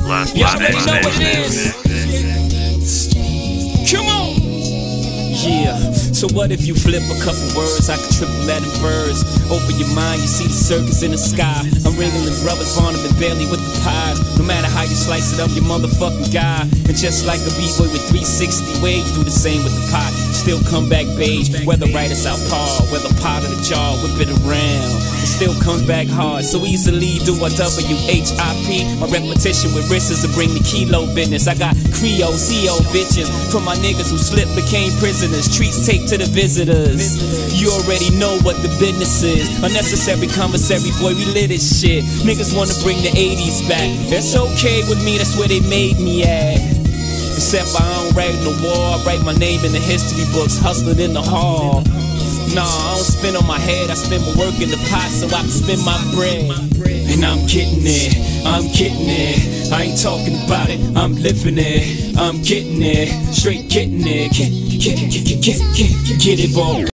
Y'all already know what it is. Come on. Yeah, so what if you flip a couple words? I could triple that in birds. Open your mind, you see the circus in the sky. I'm ringing the brothers, Barnum and Bailey with the pies. No matter how you slice it up, your motherfucking guy. And just like a B-boy with 360 waves, do the same with the pot. Still come back beige, whether right or southpaw, whether pot of the jar, whip it around. It still comes back hard, so easily do a WHIP. My repetition with wrists to bring the kilo business. I got Creole, CO bitches from my niggas who slipped, became prisoners. Treats taped to the visitors. You already know what the business is. Unnecessary commissary, boy, we lit this shit. Niggas wanna bring the 80s back. That's okay with me, that's where they made me at. Except I don't write on the wall, I write my name in the history books, hustling in the hall. Nah, I don't spin on my head, I spend my work in the pot so I can spend my bread. And I'm getting it, I'm getting it. I ain't talking about it, I'm living it. I'm getting it, straight getting it. Get it, boy.